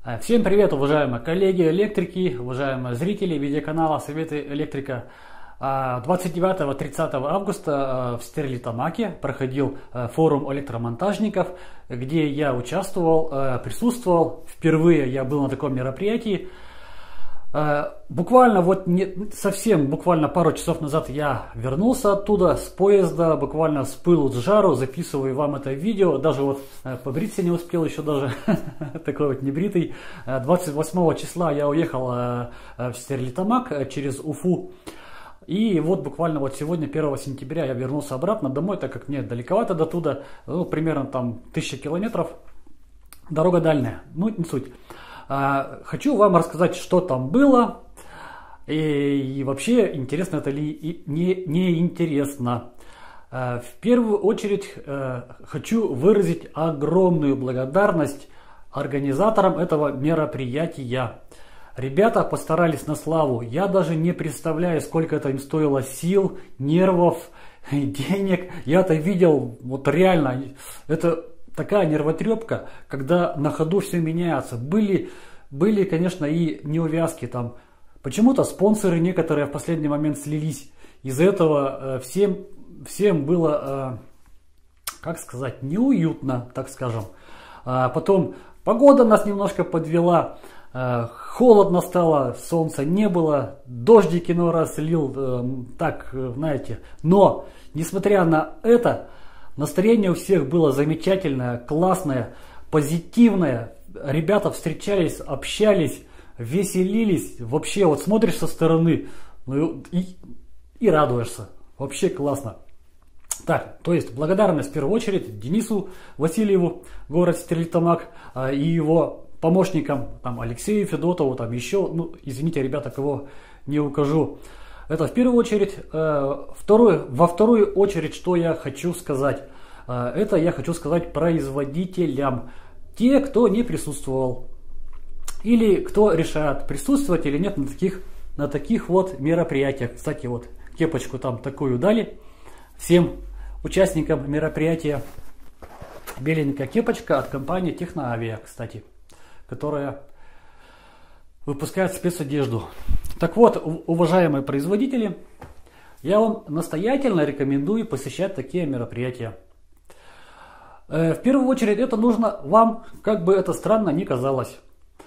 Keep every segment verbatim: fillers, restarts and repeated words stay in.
Всем привет, уважаемые коллеги электрики, уважаемые зрители видеоканала Советы Электрика. двадцать девятого — тридцатого августа в Стерлитамаке проходил форум электромонтажников, где я участвовал, присутствовал. Впервые я был на таком мероприятии. Буквально вот не, совсем буквально пару часов назад я вернулся оттуда с поезда, буквально с пылу с жару, записываю вам это видео, даже вот побриться не успел еще даже, такой вот небритый. двадцать восьмого числа я уехал в Стерлитамак через Уфу, и вот буквально вот сегодня, первого сентября, я вернулся обратно домой, так как мне далековато до туда, ну, примерно там тысяча километров, дорога дальняя, ну не суть. Хочу вам рассказать, что там было, и, и вообще, интересно это ли не, не интересно. В первую очередь хочу выразить огромную благодарность организаторам этого мероприятия. Ребята постарались на славу. Я даже не представляю, сколько это им стоило сил, нервов, денег. Я это видел, вот реально, это... такая нервотрепка, когда на ходу все меняется. Были, были, конечно, и неувязки там. Почему-то спонсоры некоторые в последний момент слились. Из-за этого э, всем, всем было, э, как сказать, неуютно, так скажем. А потом погода нас немножко подвела. Э, холодно стало, солнца не было. Дождик иной раз лил, э, так, знаете. Но, несмотря на это... настроение у всех было замечательное, классное, позитивное. Ребята встречались, общались, веселились. Вообще вот смотришь со стороны, ну, и, и радуешься. Вообще классно. Так, то есть благодарность в первую очередь Денису Васильеву, город Стерлитамак, и его помощникам, там, Алексею Федотову, там еще, ну, извините, ребята, кого не укажу. Это в первую очередь. Второе, во вторую очередь, что я хочу сказать, это я хочу сказать производителям, те, кто не присутствовал, или кто решает, присутствовать или нет на таких, на таких вот мероприятиях. Кстати, вот кепочку там такую дали всем участникам мероприятия. Беленькая кепочка от компании Техноавиа, кстати, которая выпускает спецодежду. Так вот, уважаемые производители, я вам настоятельно рекомендую посещать такие мероприятия. В первую очередь, это нужно вам, как бы это странно ни казалось.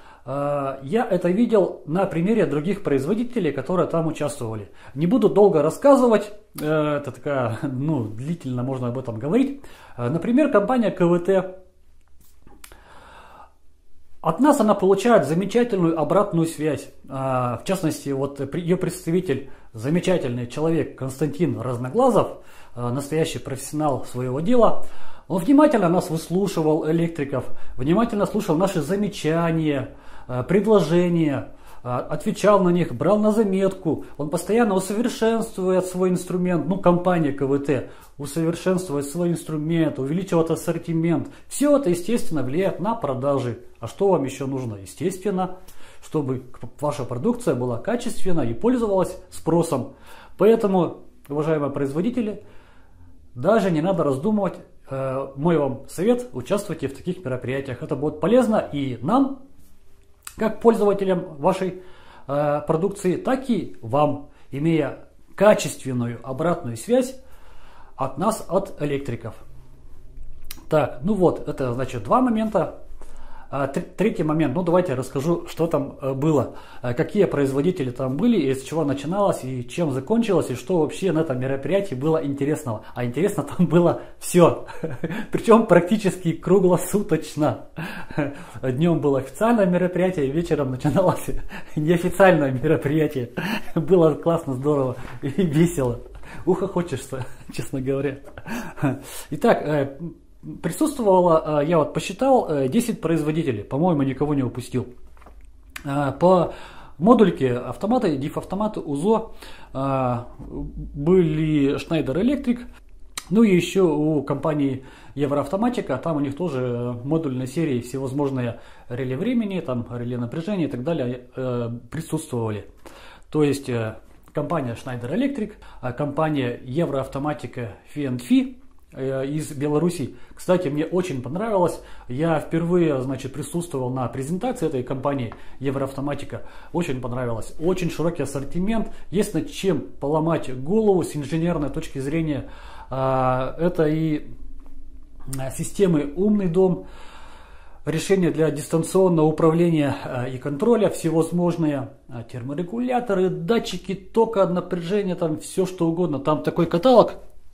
Я это видел на примере других производителей, которые там участвовали. Не буду долго рассказывать, это такая, ну, длительно можно об этом говорить. Например, компания КВТ. От нас она получает замечательную обратную связь. В частности, вот ее представитель, замечательный человек Константин Разноглазов, настоящий профессионал своего дела, он внимательно нас выслушивал, электриков, внимательно слушал наши замечания, предложения, отвечал на них, брал на заметку. Он постоянно усовершенствует свой инструмент, ну, компания КВТ усовершенствует свой инструмент, увеличивает ассортимент. Все это, естественно, влияет на продажи. А что вам еще нужно? Естественно, чтобы ваша продукция была качественна и пользовалась спросом. Поэтому, уважаемые производители, даже не надо раздумывать. Мой вам совет: участвуйте в таких мероприятиях. Это будет полезно и нам, как пользователям вашей э, продукции, так и вам, имея качественную обратную связь от нас, от электриков. Так, ну вот, это значит два момента. А, третий момент, ну давайте расскажу, что там было, какие производители там были, и с чего начиналось, и чем закончилось, и что вообще на этом мероприятии было интересного. А интересно там было все, причем практически круглосуточно. Днем было официальное мероприятие, вечером начиналось неофициальное мероприятие. Было классно, здорово и весело. Ухо хочется, честно говоря. Итак, присутствовало, я вот посчитал, десять производителей, по-моему, никого не упустил. По модульке автоматы, диф-автоматы, УЗО были Schneider Electric, ну и еще у компании Евроавтоматика, там у них тоже модульной серии всевозможные реле времени, там реле напряжения и так далее присутствовали. То есть компания Schneider Electric, компания Евроавтоматика эф энд эф, из Беларуси. Кстати, мне очень понравилось. Я впервые, значит, присутствовал на презентации этой компании Евроавтоматика. Очень понравилось. Очень широкий ассортимент. Есть над чем поломать голову с инженерной точки зрения. Это и системы «Умный дом», решения для дистанционного управления и контроля, всевозможные терморегуляторы, датчики тока, напряжения, там все что угодно. Там такой каталог.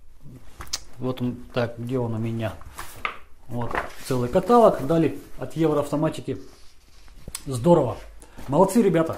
Вот он, так, где он у меня? Вот, целый каталог дали от Евроавтоматики. Здорово. Молодцы ребята.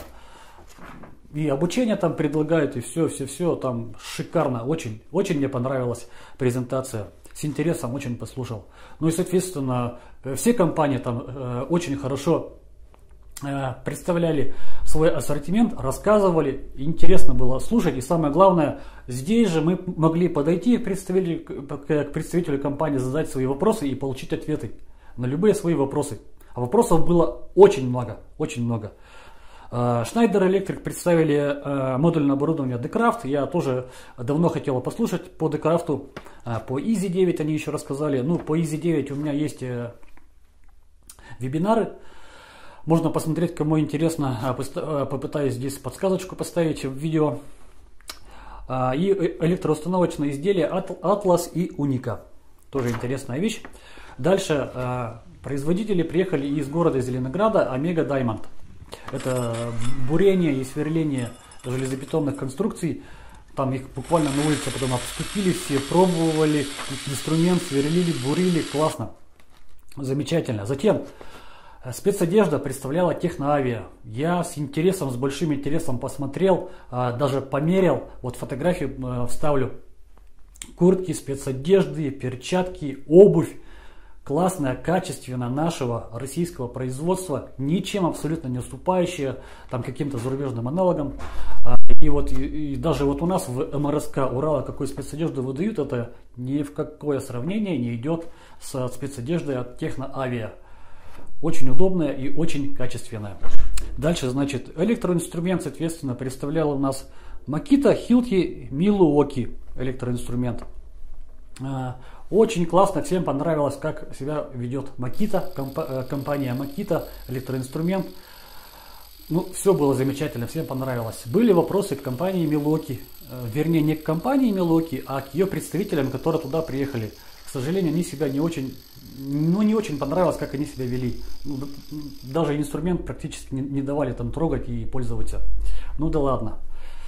И обучение там предлагают, и все, все, все там шикарно. Очень, очень мне понравилась презентация. С интересом очень послушал. Ну и, соответственно, все компании там э, очень хорошо э, представляли свой ассортимент, рассказывали. Интересно было слушать. И самое главное, здесь же мы могли подойти к представителю, к представителю компании, задать свои вопросы и получить ответы на любые свои вопросы. А вопросов было очень много, очень много. Schneider Electric представили э, модульное оборудование Decraft. Я тоже давно хотел послушать по Decraft. Э, по и зет девять они еще рассказали. Ну, по и зет девять у меня есть э, вебинары. Можно посмотреть, кому интересно. Э, попытаюсь здесь подсказочку поставить в видео. Э, и электроустановочные изделия Atlas и Unica. Тоже интересная вещь. Дальше э, производители приехали из города Зеленограда Омега Diamond. Это бурение и сверление железобетонных конструкций. Там их буквально на улице потом обступили, все пробовали инструмент, сверлили, бурили. Классно. Замечательно. Затем спецодежда представляла Техноавиа. Я с интересом, с большим интересом посмотрел, даже померил. Вот фотографию вставлю. Куртки, спецодежды, перчатки, обувь. Классная, качественная, нашего российского производства, ничем абсолютно не уступающая там каким-то зарубежным аналогам. И вот и, и даже вот у нас в эм эр эс ка Урала какую спецодежду выдают, это ни в какое сравнение не идет с спецодеждой от Техноавиа. Очень удобная и очень качественная. Дальше, значит, электроинструмент, соответственно, представлял у нас Makita, Hilti, Milwaukee электроинструмент. Очень классно, всем понравилось, как себя ведет Makita, комп- компания Makita, электроинструмент. Ну, все было замечательно, всем понравилось. Были вопросы к компании Milwaukee, вернее, не к компании Milwaukee, а к ее представителям, которые туда приехали. К сожалению, они себя не очень, ну, не очень понравилось, как они себя вели. Ну, даже инструмент практически не, не давали там трогать и пользоваться. Ну да ладно.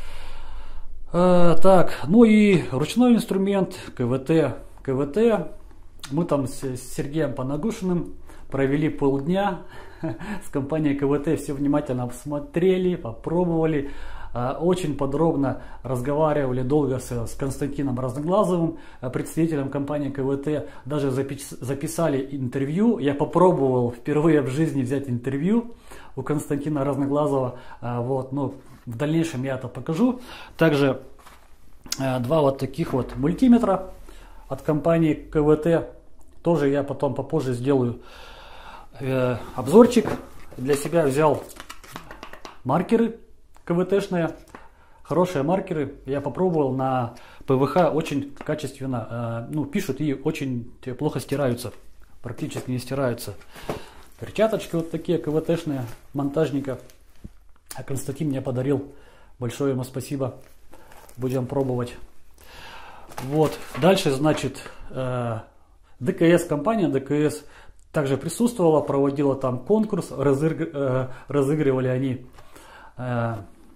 А, так, ну и ручной инструмент, КВТ. КВТ. Мы там с Сергеем Панагушиным провели полдня с компанией КВТ, все внимательно обсмотрели, попробовали, очень подробно разговаривали долго с, с Константином Разноглазовым, представителем компании КВТ, даже записали интервью. Я попробовал впервые в жизни взять интервью у Константина Разноглазова, вот, но в дальнейшем я это покажу. Также два вот таких вот мультиметра от компании КВТ. Тоже я потом попозже сделаю э, обзорчик. Для себя взял маркеры КВТшные. Хорошие маркеры. Я попробовал на ПВХ, очень качественно. Э, ну, пишут и очень плохо стираются. Практически не стираются. Перчаточки вот такие КВТшные монтажника. А Константин мне подарил. Большое ему спасибо. Будем пробовать. Вот, дальше, значит, э, ДКС, компания ДКС также присутствовала, проводила там конкурс, разыг, э, разыгрывали они э,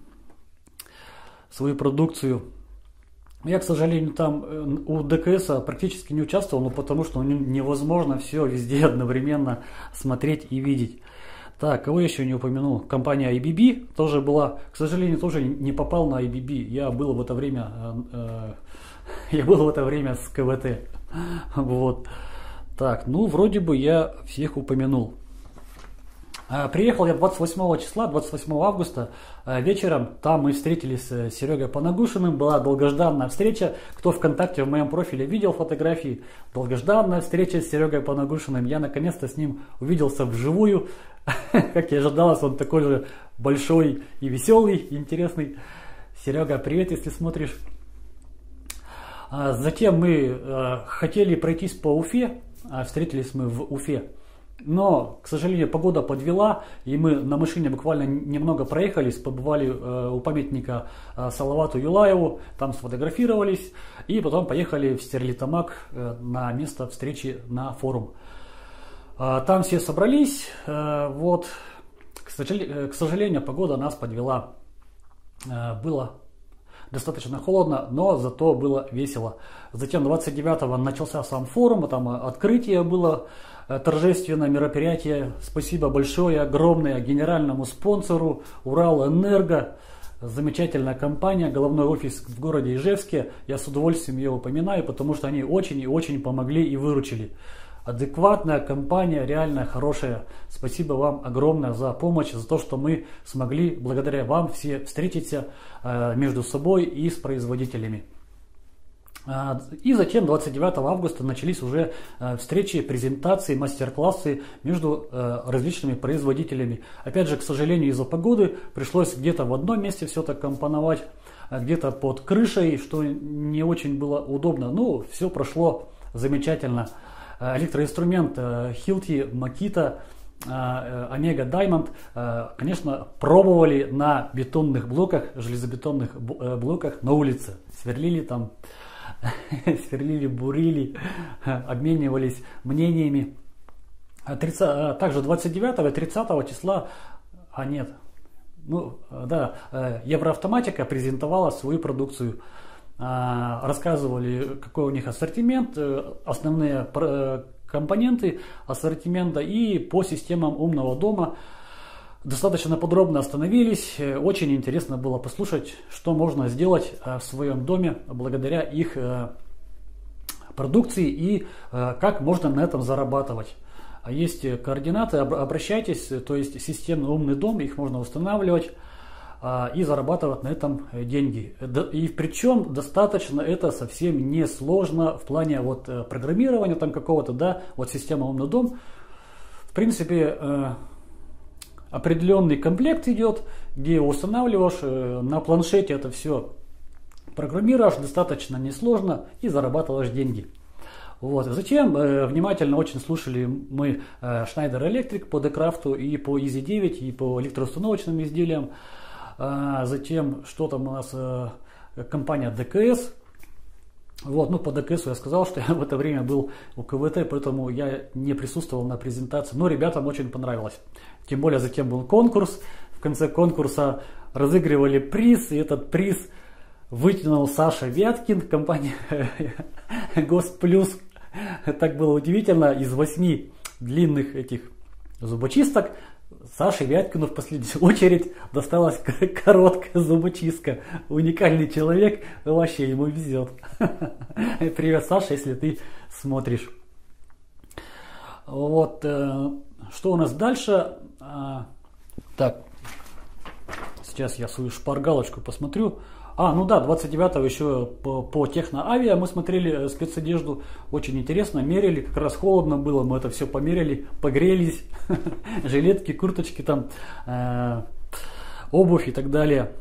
свою продукцию. Я, к сожалению, там э, у ДКС практически не участвовал, ну, потому что невозможно все везде одновременно смотреть и видеть. Так, кого еще не упомянул? Компания ай би би тоже была, к сожалению, тоже не попал на ай би би. Я был в это время... Э, Я был в это время с КВТ. Вот. Так, ну вроде бы я всех упомянул. Приехал я двадцать восьмого числа, двадцать восьмого августа вечером. Там мы встретились с Серегой Панагушиным. Была долгожданная встреча. Кто ВКонтакте в моем профиле видел фотографии, долгожданная встреча с Серегой Панагушиным. Я наконец-то с ним увиделся вживую. Как и ожидалось, он такой же большой и веселый, и интересный. Серега, привет, если смотришь. Затем мы хотели пройтись по Уфе, встретились мы в Уфе. Но, к сожалению, погода подвела, и мы на машине буквально немного проехались, побывали у памятника Салавату Юлаеву, там сфотографировались, и потом поехали в Стерлитамак на место встречи на форум. Там все собрались, вот, к сожалению, погода нас подвела. Было достаточно холодно, но зато было весело. Затем двадцать девятого начался сам форум, там открытие было, торжественное мероприятие. Спасибо большое, огромное генеральному спонсору Уралэнерго. Замечательная компания, головной офис в городе Ижевске. Я с удовольствием ее упоминаю, потому что они очень и очень помогли и выручили. Адекватная компания, реально хорошая. Спасибо вам огромное за помощь, за то, что мы смогли благодаря вам все встретиться между собой и с производителями. И затем двадцать девятого августа начались уже встречи, презентации, мастер-классы между различными производителями. Опять же, к сожалению, из-за погоды пришлось где-то в одном месте все это компоновать, где-то под крышей, что не очень было удобно. Ну, все прошло замечательно. Электроинструмент Hilti, Makita, Omega Diamond, конечно, пробовали на бетонных блоках, железобетонных блоках на улице. Сверлили там, сверлили, бурили, обменивались мнениями. Также двадцать девятого и тридцатого числа, а нет, ну да, Евроавтоматика презентовала свою продукцию. Рассказывали, какой у них ассортимент, основные компоненты ассортимента, и по системам умного дома достаточно подробно остановились. Очень интересно было послушать, что можно сделать в своем доме благодаря их продукции и как можно на этом зарабатывать. Есть координаты, обращайтесь, то есть системный умный дом, их можно устанавливать и зарабатывать на этом деньги. И причем достаточно это совсем не сложно в плане вот программирования там какого-то, да, вот система умный дом. В принципе, определенный комплект идет, где устанавливаешь, на планшете это все программируешь, достаточно несложно и зарабатываешь деньги. Вот. Затем э, внимательно очень слушали мы э, Schneider Electric по Декрафту и по и зет девять, и по электроустановочным изделиям. А затем, что там у нас, э, компания ди кей эс. Вот, ну, по ди кей эс я сказал, что я в это время был у ка вэ тэ, поэтому я не присутствовал на презентации. Но ребятам очень понравилось. Тем более, затем был конкурс. В конце конкурса разыгрывали приз, и этот приз вытянул Саша Вяткин, компания Госплюс. Так было удивительно. Из восьми длинных этих зубочисток Саше Вяткину в последнюю очередь досталась короткая зубочистка. Уникальный человек, вообще ему везет. Привет, Саша, если ты смотришь. Вот, что у нас дальше? Так, сейчас я свою шпаргалочку посмотрю. А, ну да, двадцать девятого еще по, по Техноавиа мы смотрели спецодежду. Очень интересно, мерили, как раз холодно было, мы это все померили, погрелись. Жилетки, курточки, там, э, обувь и так далее.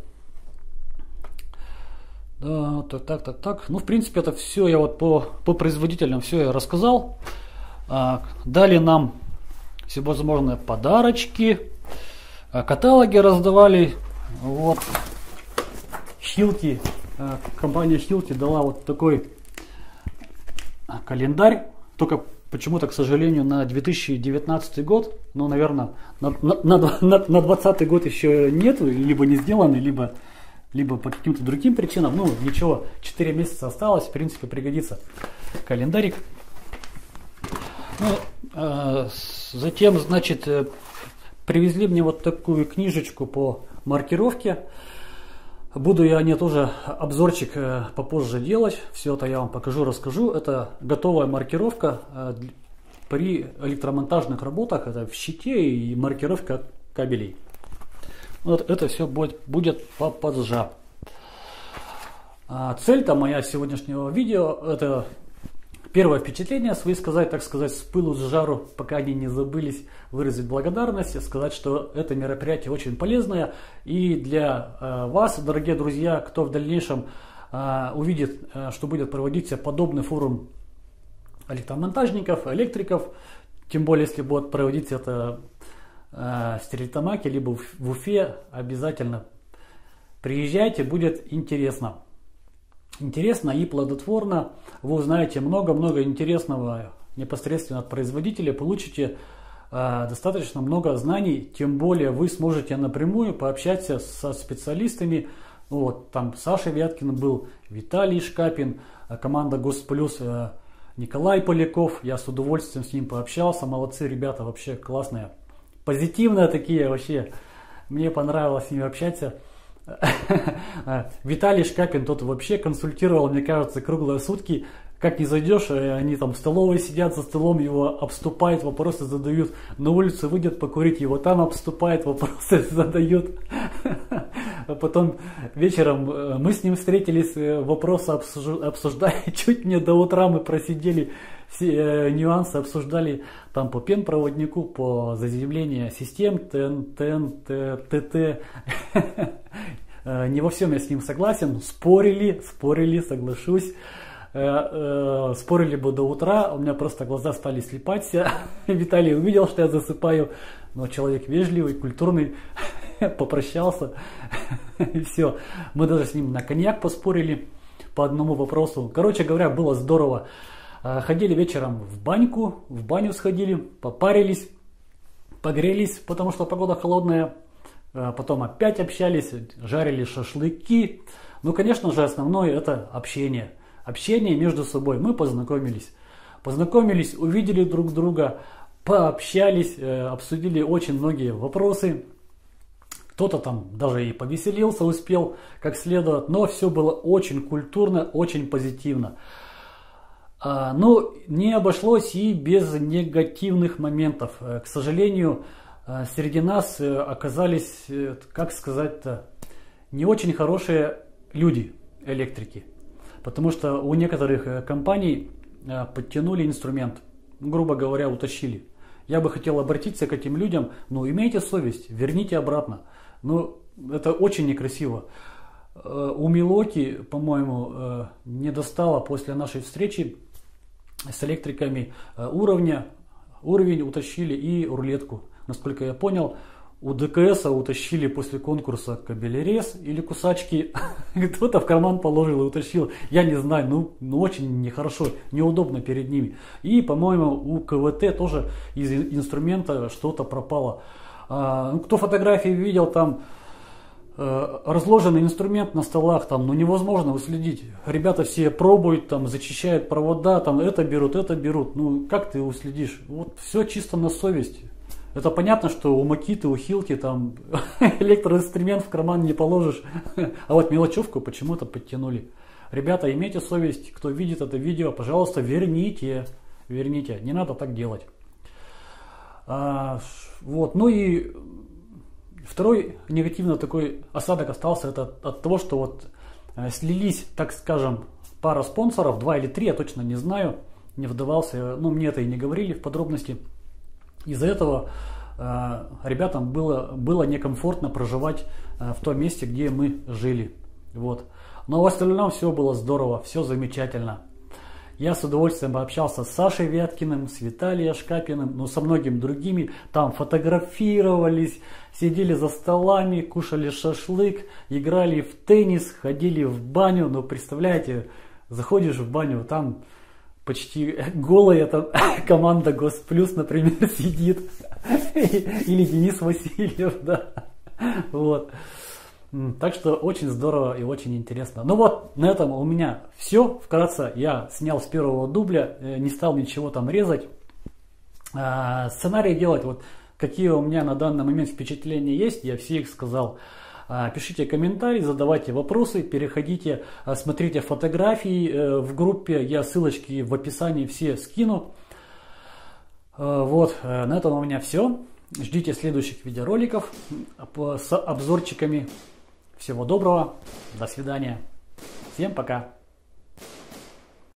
Да, так, так, так, так. Ну, в принципе, это все я вот по, по производителям все я рассказал. А, дали нам всевозможные подарочки. А, каталоги раздавали. Вот. Hilti, компания Hilti дала вот такой календарь, только почему-то, к сожалению, на две тысячи девятнадцатый год, ну, наверное, на, на, на, на двадцатый год еще нету, либо не сделаны, либо, либо по каким-то другим причинам. Ну, ничего, четыре месяца осталось, в принципе, пригодится календарик. Ну, э, затем, значит, привезли мне вот такую книжечку по маркировке. Буду я не тоже обзорчик попозже делать, все это я вам покажу, расскажу. Это готовая маркировка при электромонтажных работах, это в щите и маркировка кабелей. Вот это все будет, будет попозже. Цель-то моя сегодняшнего видео, это первое впечатление свои сказать, так сказать, с пылу, с жару, пока они не забылись, выразить благодарность, сказать, что это мероприятие очень полезное. И для э, вас, дорогие друзья, кто в дальнейшем увидит, что будет проводиться подобный форум электромонтажников, электриков, тем более, если будет проводиться это в Стерлитамаке, либо в Уфе, обязательно приезжайте, будет интересно. Интересно и плодотворно. Вы узнаете много-много интересного непосредственно от производителя, получите э, достаточно много знаний, тем более вы сможете напрямую пообщаться со специалистами. Вот, там Саша Вяткин был, Виталий Шкапин, команда Госплюс, э, Николай Поляков. Я с удовольствием с ним пообщался. Молодцы ребята, вообще классные. Позитивные такие вообще. Мне понравилось с ними общаться. Виталий Шкапин тот вообще консультировал, мне кажется, круглые сутки. Как не зайдешь, они там в столовой сидят за столом, его обступают, вопросы задают. На улицу выйдет покурить, его там обступают, вопросы задают. А потом вечером мы с ним встретились, вопросы обсуждали. Чуть не до утра мы просидели, все нюансы обсуждали там по пенпроводнику, по заземлению систем, ТН, ТН, ТТ. Не во всем я с ним согласен. Спорили, спорили, соглашусь. Спорили бы до утра, у меня просто глаза стали слепаться. Виталий увидел, что я засыпаю, но человек вежливый, культурный, попрощался, и все. Мы даже с ним на коньяк поспорили по одному вопросу. Короче говоря, было здорово. Ходили вечером в баньку, в баню сходили, попарились, погрелись, потому что погода холодная. Потом опять общались, жарили шашлыки. Ну, конечно же, основное это общение. Общение между собой. Мы познакомились. Познакомились, увидели друг друга, пообщались, обсудили очень многие вопросы. Кто-то там даже и повеселился, успел как следует. Но все было очень культурно, очень позитивно. Но не обошлось и без негативных моментов. К сожалению, среди нас оказались, как сказать-то, не очень хорошие люди, электрики. Потому что у некоторых компаний подтянули инструмент, грубо говоря, утащили. Я бы хотел обратиться к этим людям, ну имейте совесть, верните обратно. Ну это очень некрасиво. У Милоки, по-моему, не достало после нашей встречи с электриками уровня, уровень утащили и рулетку. Насколько я понял, у ДКС утащили после конкурса кабелерез или кусачки. Кто-то в карман положил и утащил. Я не знаю, ну, ну очень нехорошо, неудобно перед ними. И, по-моему, у КВТ тоже из инструмента что-то пропало. А, ну, кто фотографии видел, там э, разложенный инструмент на столах, там, ну невозможно уследить. Ребята все пробуют, там, зачищают провода, там, это берут, это берут. Ну, как ты уследишь? Вот все чисто на совесть. Это понятно, что у Макиты, у Хилки там электроинструмент в карман не положишь. А вот мелочевку почему-то подтянули. Ребята, имейте совесть, кто видит это видео, пожалуйста, верните. Верните. Не надо так делать. А, вот. Ну и второй негативный такой осадок остался это от того, что вот слились, так скажем, пара спонсоров, два или три, я точно не знаю, не вдавался, ну мне это и не говорили в подробности. Из-за этого э, ребятам было, было некомфортно проживать э, в том месте, где мы жили. Вот. Но в остальном все было здорово, все замечательно. Я с удовольствием пообщался с Сашей Вяткиным, с Виталием Шкапиным, ну со многими другими. Там фотографировались, сидели за столами, кушали шашлык, играли в теннис, ходили в баню. Ну представляете, заходишь в баню, там почти голая там команда Госплюс, например, сидит. Или Денис Васильев, да. Вот. Так что очень здорово и очень интересно. Ну вот, на этом у меня все. Вкратце я снял с первого дубля, не стал ничего там резать. Сценарий делать, вот какие у меня на данный момент впечатления есть, я все их сказал. Пишите комментарии, задавайте вопросы, переходите, смотрите фотографии в группе, я ссылочки в описании все скину. Вот, на этом у меня все. Ждите следующих видеороликов с обзорчиками. Всего доброго, до свидания, всем пока.